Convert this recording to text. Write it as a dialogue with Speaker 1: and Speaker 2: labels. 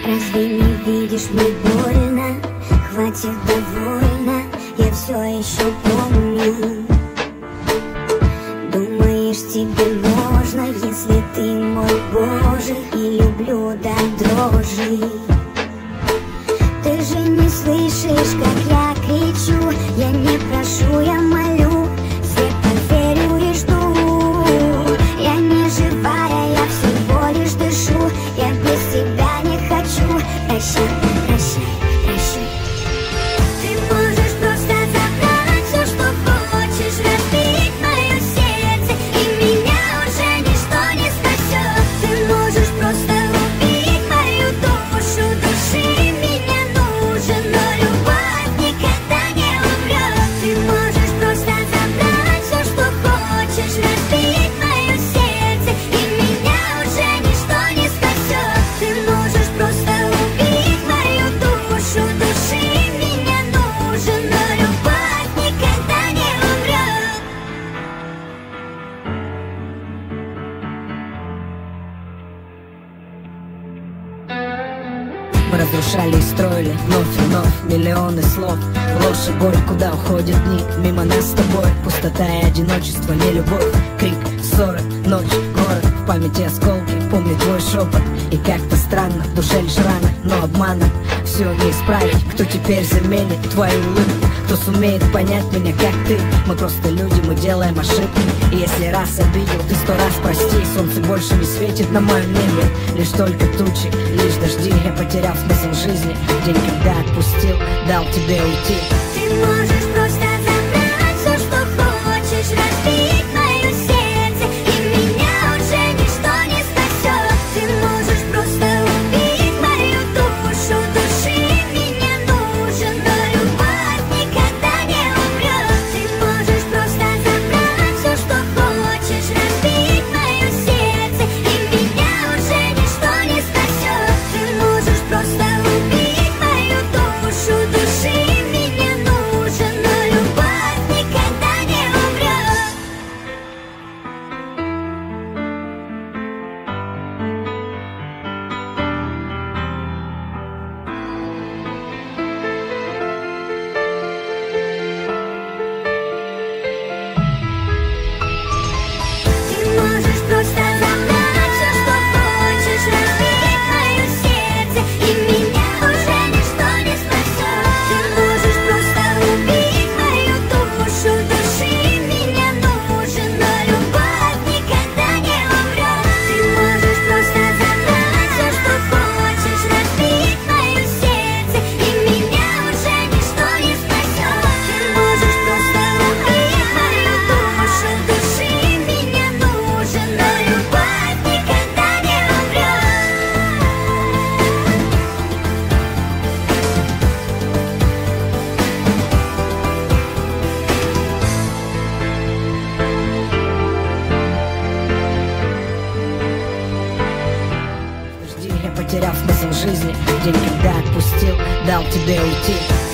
Speaker 1: Разве не видишь, мне больно? Хватит, довольно, я все еще помню. Думаешь, тебе можно, если ты мой Божий, и люблю до дрожи. Ты же не слышишь, как я кричу, я не прошу, я молю, слепо верю и жду. Я не живая, я всего лишь дышу, я без тебя не хочу. Прощай, прощай, прощай. Ты можешь просто забрать все, что хочешь, разбить мое сердце, и меня уже ничто не спасет. Ты можешь просто убить мою душу, души меня нужен, но любовь никогда не умрет. Ты можешь просто забрать все, что хочешь, разбить мое сердце, и меня уже ничто не спасет. Ты можешь просто убить мою душу, души меня нужен, но любовь никогда не умрет.
Speaker 2: Мы разрушали и строили вновь и вновь миллионы слов. Ложь и боль, куда уходят дни мимо нас с тобой. Пустота и одиночество, не любовь, крик, ссоры, ночь, город. В памяти осколки, помню твой шепот. И как-то странно, в душе лишь раны, но обмана все не исправить. Кто теперь заменит твою улыбку? Кто сумеет понять меня, как ты? Мы просто люди, мы делаем ошибки. И если раз обидел, ты 100 раз прости. Солнце больше не светит на моем небе, лишь только тучи, лишь дожди. Я потерял смысл жизни, день, когда отпустил, дал тебе уйти.
Speaker 1: Ты можешь просто забрать все, что хочешь, разбить мое сердце, и меня уже ничто не спасет. Ты можешь просто убить мою душу, души меня нужен, но любовь никогда не умрет. Ты можешь просто забрать все, что хочешь, разбить мое сердце, и меня уже ничто не спасет. Ты можешь просто убить мою душу, души меня нужен, но любовь никогда не умрет. Ты можешь просто забрать все, что хочешь, разбить мое сердце, и меня уже ничто не спасет. Ты можешь просто убить мою душу, души меня нужен, но любовь никогда не умрет. Ты можешь просто забрать все, что хочешь, разбить мое сердце, и меня уже ничто не спасет. Ты можешь просто убить мою душу, души меня нужен, но любовь никогда не умрет.
Speaker 2: Подожди, я потерял смысл жизни, день, когда отпустил, дал тебе уйти.